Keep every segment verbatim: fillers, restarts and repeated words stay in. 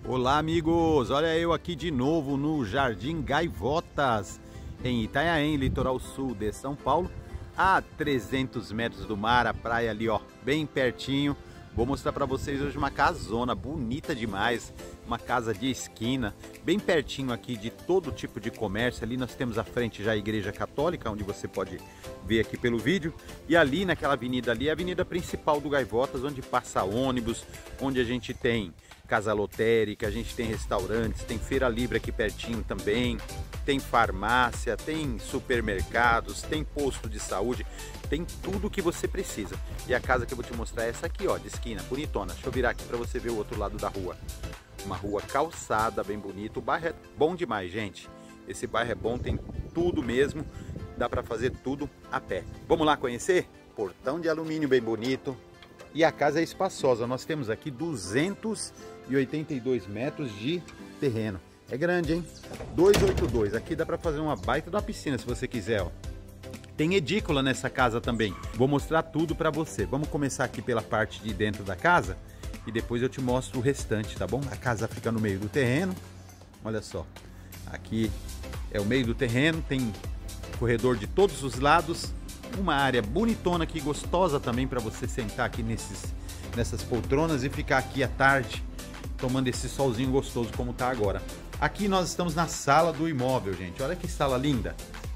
Olá amigos, olha eu aqui de novo no Jardim Gaivotas, em Itanhaém, litoral sul de São Paulo, a trezentos metros do mar, a praia ali ó, bem pertinho. Vou mostrar para vocês hoje uma casona bonita demais, uma casa de esquina, bem pertinho aqui de todo tipo de comércio. Ali nós temos à frente já a Igreja Católica, onde você pode ver aqui pelo vídeo, e ali naquela avenida ali é a avenida principal do Gaivotas, onde passa ônibus, onde a gente tem casa lotérica, a gente tem restaurantes, tem feira livre aqui pertinho também, tem farmácia, tem supermercados, tem posto de saúde, tem tudo o que você precisa. E a casa que eu vou te mostrar é essa aqui, ó, de esquina, bonitona. Deixa eu virar aqui para você ver o outro lado da rua. Uma rua calçada, bem bonito. O bairro é bom demais, gente. Esse bairro é bom, tem tudo mesmo. Dá para fazer tudo a pé. Vamos lá conhecer? Portão de alumínio bem bonito. E a casa é espaçosa. Nós temos aqui duzentos e oitenta e dois metros de terreno. É grande, hein? duzentos e oitenta e dois. Aqui dá para fazer uma baita de uma piscina se você quiser, ó. Tem edícula nessa casa também. Vou mostrar tudo para você. Vamos começar aqui pela parte de dentro da casa e depois eu te mostro o restante, tá bom? A casa fica no meio do terreno. Olha só. Aqui é o meio do terreno, tem corredor de todos os lados. Uma área bonitona aqui, gostosa também para você sentar aqui nesses, nessas poltronas e ficar aqui à tarde tomando esse solzinho gostoso como tá agora. Aqui nós estamos na sala do imóvel, gente. Olha que sala linda.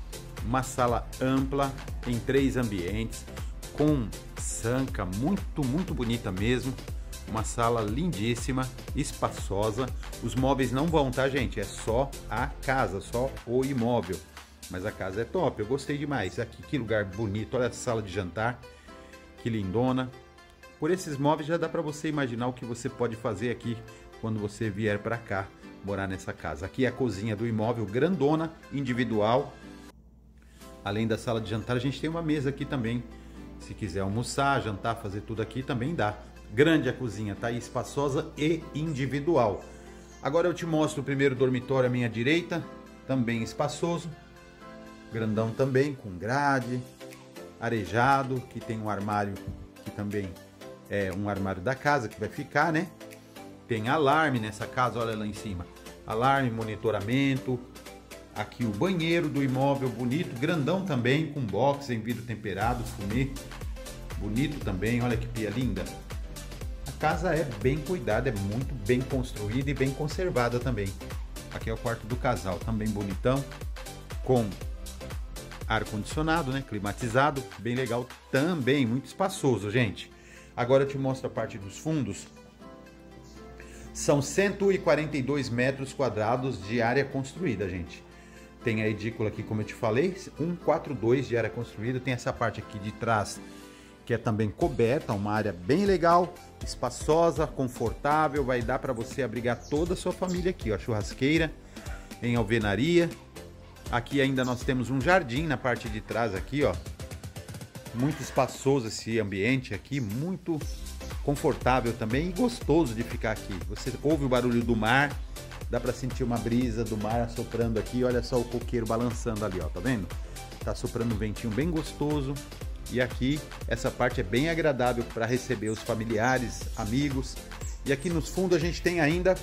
Uma sala ampla em três ambientes, com sanca, muito, muito bonita mesmo. Uma sala lindíssima, espaçosa. Os móveis não vão, tá, gente? É só a casa, só o imóvel. Mas a casa é top, eu gostei demais. Aqui, que lugar bonito, olha a sala de jantar, que lindona. Por esses móveis já dá para você imaginar o que você pode fazer aqui quando você vier para cá morar nessa casa. Aqui é a cozinha do imóvel, grandona, individual. Além da sala de jantar, a gente tem uma mesa aqui também. Se quiser almoçar, jantar, fazer tudo aqui, também dá. Grande a cozinha, tá aí, espaçosa e individual. Agora eu te mostro o primeiro dormitório à minha direita, também espaçoso. Grandão também, com grade, arejado, que tem um armário que também é um armário da casa que vai ficar, né? Tem alarme nessa casa, olha lá em cima. Alarme, monitoramento. Aqui o banheiro do imóvel, bonito, grandão também, com box em vidro temperado, fumê, bonito também, olha que pia linda. A casa é bem cuidada, é muito bem construída e bem conservada também. Aqui é o quarto do casal, também bonitão, com ar-condicionado, né, climatizado, bem legal também, muito espaçoso, gente. Agora eu te mostro a parte dos fundos. São cento e quarenta e dois metros quadrados de área construída, gente. Tem a edícula aqui, como eu te falei, cento e quarenta e dois de área construída. Tem essa parte aqui de trás, que é também coberta, uma área bem legal, espaçosa, confortável. Vai dar para você abrigar toda a sua família aqui, ó. Churrasqueira em alvenaria. Aqui ainda nós temos um jardim na parte de trás aqui, ó. Muito espaçoso esse ambiente aqui, muito confortável também e gostoso de ficar aqui. Você ouve o barulho do mar. Dá para sentir uma brisa do mar assoprando aqui. Olha só o coqueiro balançando ali, ó. Tá vendo? Tá soprando um ventinho bem gostoso. E aqui, essa parte é bem agradável para receber os familiares, amigos. E aqui nos fundos a gente tem ainda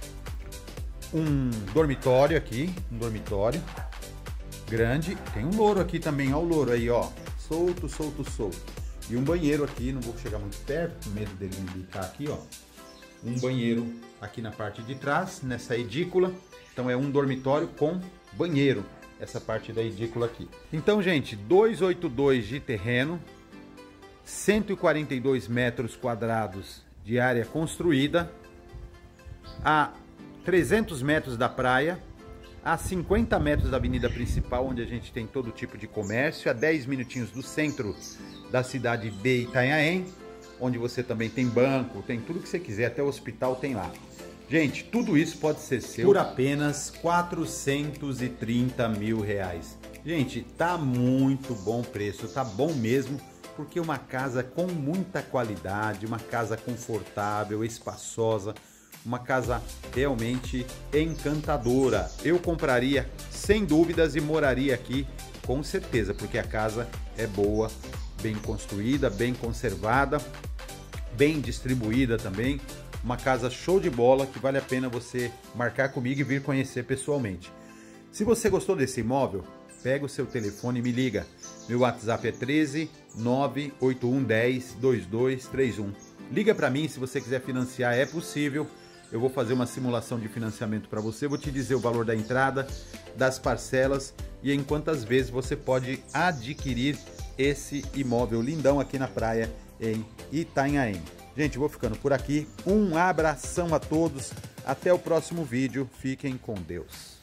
um dormitório aqui. Um dormitório grande. Tem um louro aqui também. Ó o louro aí, ó. Solto, solto, solto. E um banheiro aqui. Não vou chegar muito perto, com medo dele me bicar aqui, ó. Um banheiro aqui na parte de trás, nessa edícula. Então é um dormitório com banheiro, essa parte da edícula aqui. Então, gente, duzentos e oitenta e dois de terreno, cento e quarenta e dois metros quadrados de área construída, a trezentos metros da praia, a cinquenta metros da avenida principal, onde a gente tem todo tipo de comércio, a dez minutinhos do centro da cidade de Itanhaém, onde você também tem banco, tem tudo que você quiser, até o hospital tem lá. Gente, tudo isso pode ser seu por apenas quatrocentos e trinta mil reais. Gente, tá muito bom o preço, tá bom mesmo, porque uma casa com muita qualidade, uma casa confortável, espaçosa, uma casa realmente encantadora. Eu compraria sem dúvidas e moraria aqui com certeza, porque a casa é boa, bem construída, bem conservada, bem distribuída também. uma casa show de bola que vale a pena você marcar comigo e vir conhecer pessoalmente. Se você gostou desse imóvel, pega o seu telefone e me liga. Meu WhatsApp é treze, nove oito um, dez, vinte e dois trinta e um. Liga para mim se você quiser financiar, é possível. Eu vou fazer uma simulação de financiamento para você, vou te dizer o valor da entrada, das parcelas e em quantas vezes você pode adquirir esse imóvel lindão aqui na praia em Itanhaém. Gente, vou ficando por aqui. Um abração a todos. Até o próximo vídeo. Fiquem com Deus.